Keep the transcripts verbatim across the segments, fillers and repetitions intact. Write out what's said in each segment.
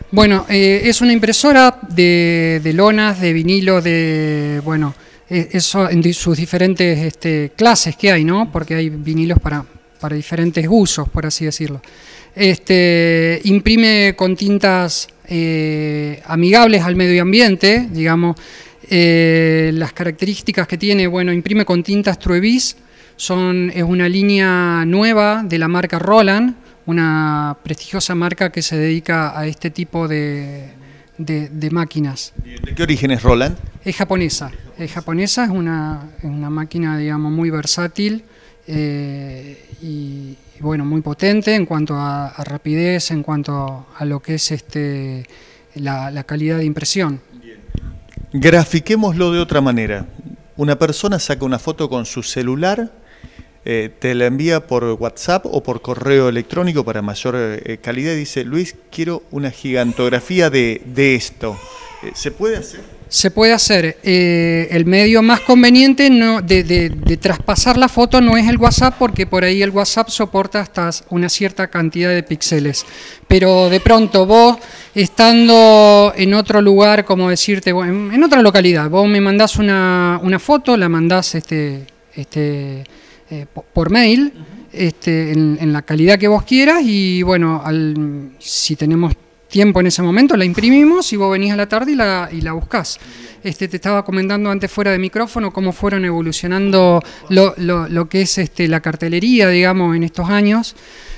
Bueno, eh, es una impresora de, de lonas, de vinilo, de, bueno, eh, eso en di- sus diferentes este, clases que hay, ¿no? Porque hay vinilos para, para diferentes usos, por así decirlo. Este, imprime con tintas eh, amigables al medio ambiente, digamos. Eh, las características que tiene, bueno, imprime con tintas Truevis, son, es una línea nueva de la marca Roland, una prestigiosa marca que se dedica a este tipo de, de, de máquinas. ¿De qué origen es Roland? Es japonesa, es japonesa, es una, es una máquina, digamos, muy versátil eh, y, y, bueno, muy potente en cuanto a, a rapidez, en cuanto a lo que es este, la, la calidad de impresión. Grafiquémoslo de otra manera. Una persona saca una foto con su celular, eh, te la envía por WhatsApp o por correo electrónico para mayor eh, calidad y dice, Luis, quiero una gigantografía de, de esto. Eh, ¿Se puede hacer? Se puede hacer. Eh, el medio más conveniente no, de, de, de traspasar la foto no es el WhatsApp, porque por ahí el WhatsApp soporta hasta una cierta cantidad de píxeles. Pero de pronto vos, estando en otro lugar, como decirte, en, en otra localidad, vos me mandás una, una foto, la mandás este, este, eh, por, por mail, este, en, en la calidad que vos quieras, y bueno, al, si tenemos tiempo en ese momento, la imprimimos y vos venís a la tarde y la, y la buscás. Este, te estaba comentando antes fuera de micrófono cómo fueron evolucionando lo, lo, lo que es este, la cartelería, digamos, en estos años.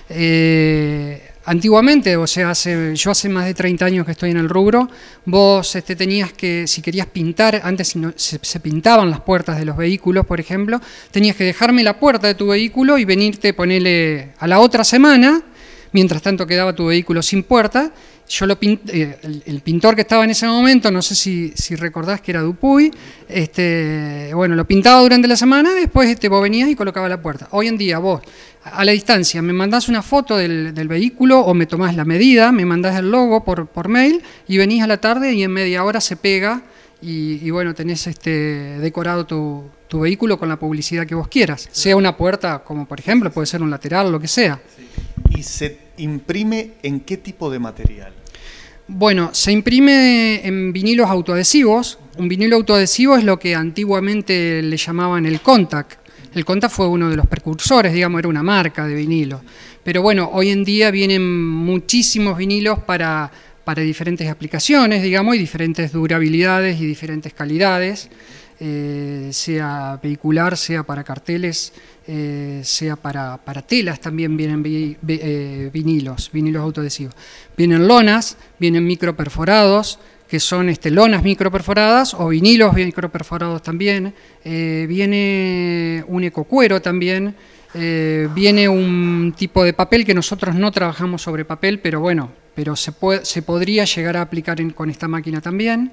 Eh, antiguamente, o sea, hace, yo hace más de treinta años que estoy en el rubro, vos este, tenías que, si querías pintar, antes no, se, se pintaban las puertas de los vehículos, por ejemplo, tenías que dejarme la puerta de tu vehículo y venirte, ponerle a la otra semana, mientras tanto quedaba tu vehículo sin puerta. Yo lo pint, eh, el, el pintor que estaba en ese momento, no sé si, si recordás que era Dupuy, este, bueno, lo pintaba durante la semana, después este, vos venías y colocabas la puerta. Hoy en día vos, a la distancia, me mandás una foto del, del vehículo o me tomás la medida, me mandás el logo por, por mail y venís a la tarde y en media hora se pega y, y bueno, tenés este, decorado tu, tu vehículo con la publicidad que vos quieras. Sea una puerta, como por ejemplo, puede ser un lateral, lo que sea. ¿Y se imprime en qué tipo de material? Bueno, se imprime en vinilos autoadhesivos. Un vinilo autoadhesivo es lo que antiguamente le llamaban el Contact. El Contact fue uno de los precursores, digamos, era una marca de vinilo. Pero bueno, hoy en día vienen muchísimos vinilos para, para diferentes aplicaciones, digamos, y diferentes durabilidades y diferentes calidades, eh, sea vehicular, sea para carteles, eh, sea para, para telas, también vienen vi, vi, eh, vinilos, vinilos autoadhesivos. Vienen lonas, vienen microperforados, que son este, lonas microperforadas o vinilos microperforados también. Eh, viene un ecocuero también. Eh, viene un tipo de papel que nosotros no trabajamos sobre papel, pero bueno, pero se, puede, se podría llegar a aplicar en, con esta máquina también.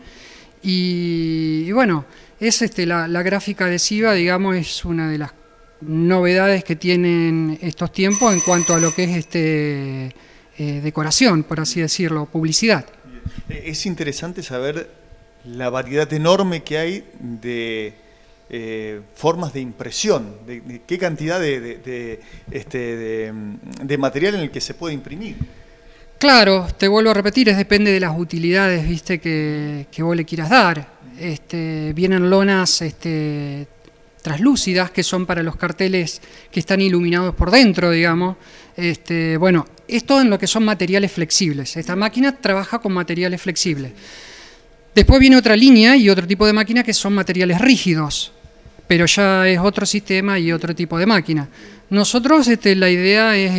Y, y bueno, es este, la, la gráfica adhesiva, digamos, es una de las novedades que tienen estos tiempos en cuanto a lo que es este, eh, decoración, por así decirlo, publicidad. Es interesante saber la variedad enorme que hay de eh, formas de impresión, de, de qué cantidad de, de, de, este, de, de material en el que se puede imprimir. Claro, te vuelvo a repetir, es depende de las utilidades, viste, que, que vos le quieras dar. Este, vienen lonas este, translúcidas, que son para los carteles que están iluminados por dentro, digamos. Este, bueno, esto en lo que son materiales flexibles. Esta máquina trabaja con materiales flexibles. Después viene otra línea y otro tipo de máquina que son materiales rígidos, pero ya es otro sistema y otro tipo de máquina. Nosotros este, la idea es,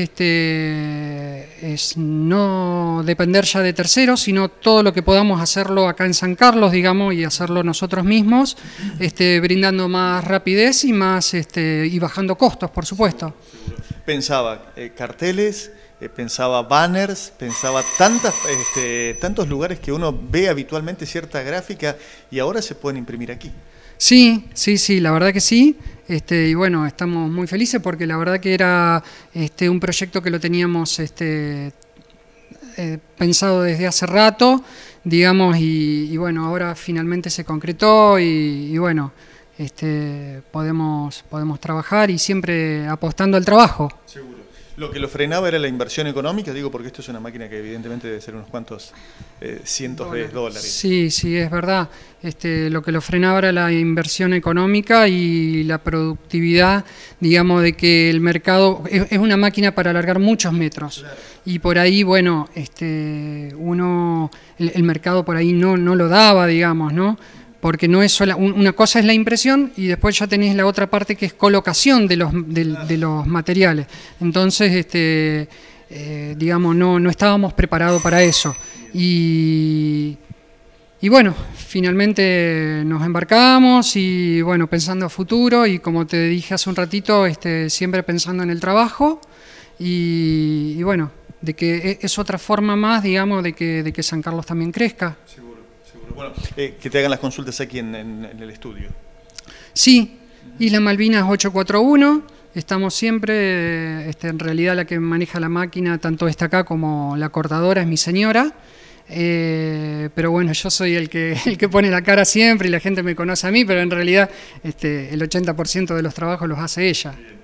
este, es no depender ya de terceros, sino todo lo que podamos hacerlo acá en San Carlos, digamos, y hacerlo nosotros mismos, este, brindando más rapidez y, más, este, y bajando costos, por supuesto. Pensaba eh, carteles, eh, pensaba banners, pensaba tantas, este, tantos lugares que uno ve habitualmente cierta gráfica y ahora se pueden imprimir aquí. Sí, sí, sí, la verdad que sí. Este, y bueno, estamos muy felices porque la verdad que era este, un proyecto que lo teníamos este, eh, pensado desde hace rato, digamos, y, y bueno, ahora finalmente se concretó y, y bueno, este, podemos, podemos trabajar y siempre apostando al trabajo. Seguro. Lo que lo frenaba era la inversión económica, digo, porque esto es una máquina que evidentemente debe ser unos cuantos eh, cientos de dólares. Sí, sí, es verdad. Este, lo que lo frenaba era la inversión económica y la productividad, digamos, de que el mercado es, es una máquina para alargar muchos metros. Claro. Y por ahí, bueno, este, uno, el, el mercado por ahí no, no lo daba, digamos, ¿no? Porque no es sola, una cosa es la impresión y después ya tenés la otra parte que es colocación de los, de, de los materiales. Entonces, este, eh, digamos, no, no estábamos preparados para eso. Y, y bueno, finalmente nos embarcamos y bueno, pensando a futuro y como te dije hace un ratito, este, siempre pensando en el trabajo y, y bueno, de que es otra forma más, digamos, de que, de que San Carlos también crezca. Sí. Bueno, eh, que te hagan las consultas aquí en, en, en el estudio. Sí, Isla Malvinas ocho cuatro uno, estamos siempre, este, en realidad la que maneja la máquina, tanto esta acá como la cortadora, es mi señora, eh, pero bueno, yo soy el que, el que pone la cara siempre y la gente me conoce a mí, pero en realidad este, el ochenta por ciento de los trabajos los hace ella.